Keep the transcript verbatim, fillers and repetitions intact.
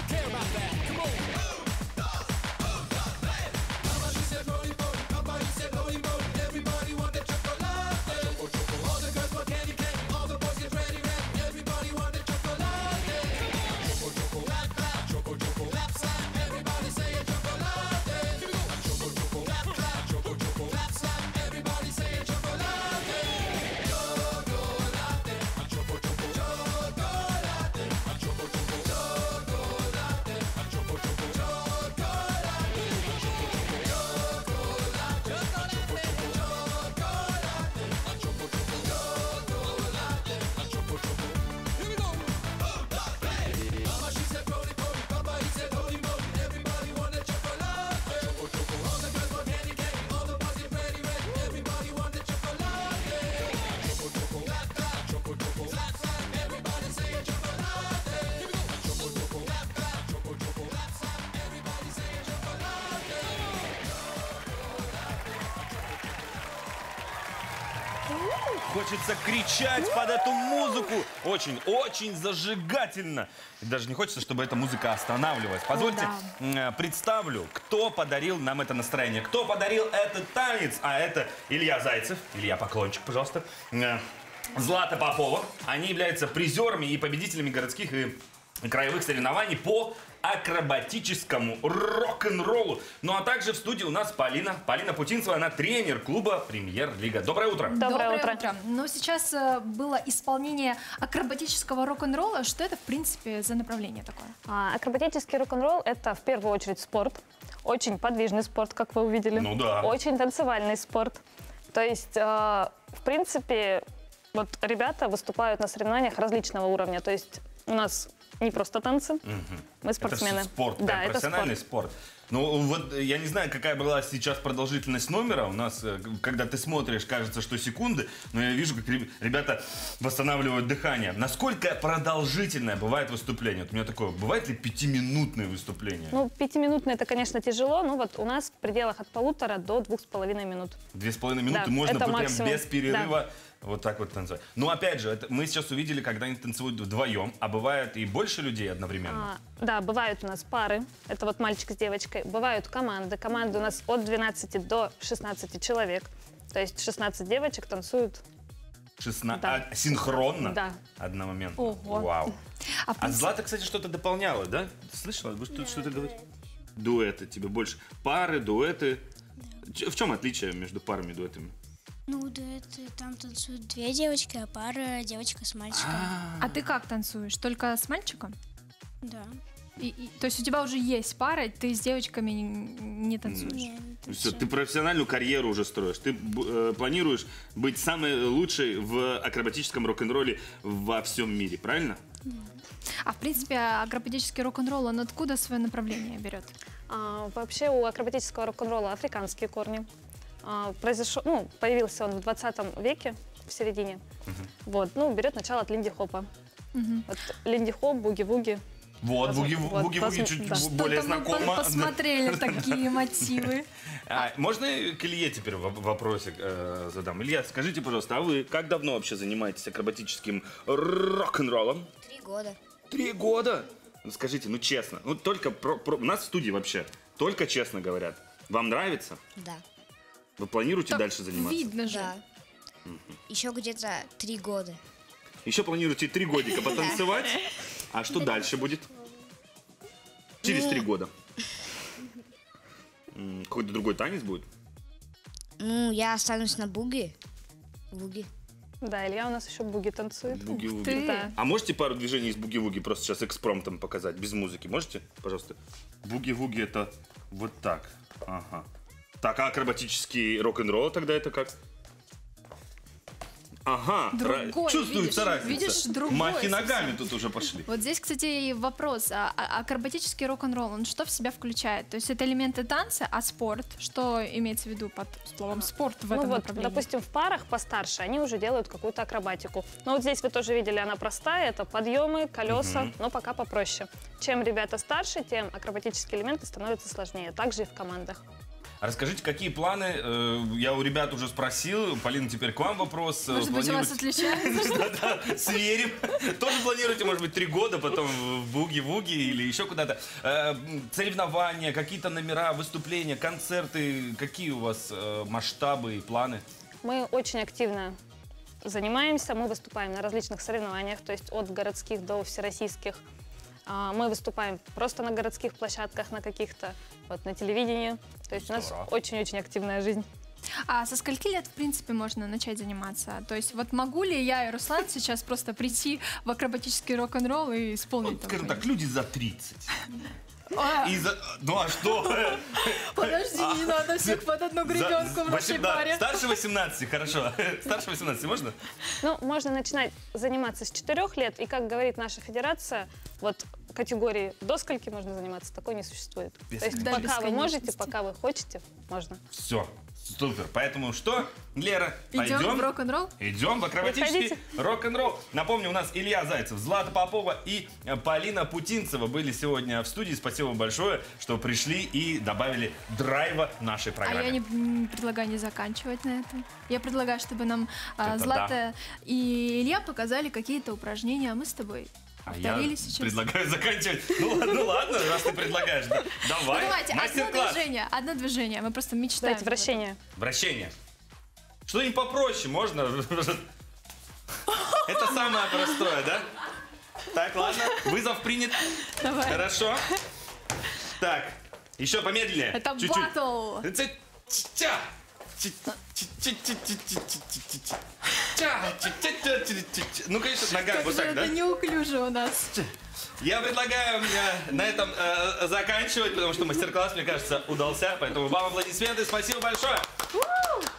care about that. Come on. Mama, she said rolling boat. Papa, he said rolling boat. Everybody want the chocolate. All the girls want candy cane. All the boys get ready, ready. Everybody want the chocolate. Choco, choco, clap, clap. Choco, choco, clap, slap. Everybody say a chocolate. Choco, choco, clap, clap. Choco, choco, clap, slap. Everybody say a chocolate. Chocolate. Choco, choco, chocolate. Choco, choco, chocolate. Choco, choco, Хочется кричать под эту музыку. Очень, очень зажигательно. И даже не хочется, чтобы эта музыка останавливалась. Позвольте, да. представлю, кто подарил нам это настроение. Кто подарил этот танец. А это Илья Зайцев. Илья, поклончик, пожалуйста. Злата Попова. Они являются призерами и победителями городских и краевых соревнований по акробатическому рок-н-роллу. Ну а также в студии у нас Полина. Полина Путинцева, она тренер клуба «Премьер-лига». Доброе утро. Доброе, Доброе утро. утро. Ну, сейчас э, было исполнение акробатического рок-н-ролла. Что это, в принципе, за направление такое? А, акробатический рок-н-ролл – это в первую очередь спорт. Очень подвижный спорт, как вы увидели. Ну да. Очень танцевальный спорт. То есть, э, в принципе, вот ребята выступают на соревнованиях различного уровня. То есть у нас не просто танцы, угу. Мы спортсмены. Это спорт, да, прям это профессиональный спорт. спорт. Ну вот я не знаю, какая была сейчас продолжительность номера. У нас, когда ты смотришь, кажется, что секунды, но я вижу, как ребята восстанавливают дыхание. Насколько продолжительное бывает выступление? Вот у меня такое, бывает ли пятиминутное выступление? Ну, пятиминутное это, конечно, тяжело, но вот у нас в пределах от полутора до двух с половиной минут. Две с половиной минуты да, можно прям максимум. без перерыва. Да. Вот так вот танцевать. Но опять же, это мы сейчас увидели, когда они танцуют вдвоем, а бывает и больше людей одновременно. А, да, бывают у нас пары. Это вот мальчик с девочкой. Бывают команды. Команды у нас от двенадцати до шестнадцати человек. То есть шестнадцать девочек танцуют. шестнадцать Да. А, синхронно? Да. Одномоментно. Ого. Вау. А, в А принципе, Злата, кстати, что-то дополняла, да? Ты слышала? Вы что-то что говорите? Дуэты тебе больше. Пары, дуэты. Ч- В чем отличие между парами и дуэтами? Ну, дуэты, там танцуют две девочки, а пара девочка с мальчиком. а ты как танцуешь? Только с мальчиком? Да. И, и- то есть у тебя уже есть пара, ты с девочками не, не танцуешь? Не, это Все, всё. ты профессиональную карьеру уже строишь. Ты б- э, планируешь быть самой лучшей в акробатическом рок-н-ролле во всем мире, правильно? А в принципе, акробатический рок-н-ролл, он откуда свое направление берет? А, вообще у акробатического рок-н-ролла африканские корни. А, произошел, ну, появился он в двадцатом веке, в середине. Вот, ну, берет начало от линди-хопа. Вот линди-хоп, буги-вуги. Вот, Вот, буги-вуги вот, буги посм- чуть да. более Что-то мы знакомо. по- посмотрели такие мотивы. А, можно к Илье теперь воп- вопросик э, задам? Илья, скажите, пожалуйста, а вы как давно вообще занимаетесь акробатическим рок-н-роллом? Три года. Три года? Ну, скажите, ну честно, ну только про, про- у нас в студии вообще только честно говорят. Вам нравится? Да. Вы планируете Так дальше заниматься? Видно же. Да. Еще где-то три года. Еще планируете три годика потанцевать? А что дальше будет? Через три года. М, Какой-то другой танец будет? Ну, я останусь на буги. Буги. Да, Илья у нас еще буги танцует. Буги-вуги. Ты- Да. А можете пару движений из буги-вуги просто сейчас экспромтом показать, без музыки? Можете, пожалуйста? Буги-вуги это вот так. Ага. Так, а акробатический рок-н-ролл тогда это как? Ага, Другой, ра- чувствуется видишь, разница. видишь, другой Махи ногами совсем. тут уже пошли. Вот здесь, кстати, и вопрос. А, а- акробатический рок-н-ролл, он что в себя включает? То есть это элементы танца, а спорт? Что имеется в виду под словом спорт в Ну этом вот, направлении? допустим, в парах постарше они уже делают какую-то акробатику. Но вот здесь вы тоже видели, она простая, это подъемы, колеса, но пока попроще. Чем ребята старше, тем акробатические элементы становятся сложнее. Также и в командах. Расскажите, какие планы? Э, Я у ребят уже спросил. Полина, теперь к вам вопрос. Э, Может быть, у вас планируете- отличается? Да-да, сверим. Тоже планируете, может быть, три года, потом в буги-вуги или еще куда-то. Э, Соревнования, какие-то номера, выступления, концерты. Какие у вас э, масштабы и планы? Мы очень активно занимаемся, мы выступаем на различных соревнованиях, то есть от городских до всероссийских. А, Мы выступаем просто на городских площадках, на каких-то, вот на телевидении. То есть у нас Здорово. очень-очень активная жизнь. А со скольки лет, в принципе, можно начать заниматься? То есть вот могу ли я и Руслан сейчас просто прийти в акробатический рок-н-ролл и исполнить Вот, там скажем так, что-нибудь? люди за тридцать. А, И за... Ну а что? Подожди, не надо всех под одну гребенку в За- нашей восемь- да, паре. Старше восемнадцати, хорошо. Старше восемнадцати можно? Ну, можно начинать заниматься с четырёх лет, и, как говорит наша федерация, вот категории до скольки можно заниматься, такой не существует. То есть До пока вы можете, бесконечности. пока вы хотите, можно. Все, супер. Поэтому что, Лера, Идем в пойдем? рок-н-ролл? Идем в акробатический Приходите. рок-н-ролл. Напомню, у нас Илья Зайцев, Злата Попова и э, Полина Путинцева были сегодня в студии. Спасибо большое, что пришли и добавили драйва нашей А программе. я не м, предлагаю не заканчивать на этом. Я предлагаю, чтобы нам а, Это Злата и Илья показали какие-то упражнения, а мы с тобой А я повторили сейчас. предлагаю заканчивать. Ну ладно, ну ладно, раз ты предлагаешь. да. Ну, Давай, давайте, одно мастер-класс. движение, одно движение. Мы просто мечтаем. Давайте вращение. Вращение. Что-нибудь попроще можно? Это самое простое, да? Так, ладно. Вызов принят. Давай. Хорошо. Так, еще помедленнее. Это Чуть-чуть. батл. Ц- ча. Чи- чи- чи- чи- чи- чи- чи- чи- чи- чи. Ча. Чи- чи- чи- чи- чи- чи. Ну, конечно, нога Как вот же так, да? это неуклюже у нас. Я предлагаю э, на этом э, заканчивать, потому что мастер-класс, мне кажется, удался. Поэтому вам аплодисменты. Спасибо большое.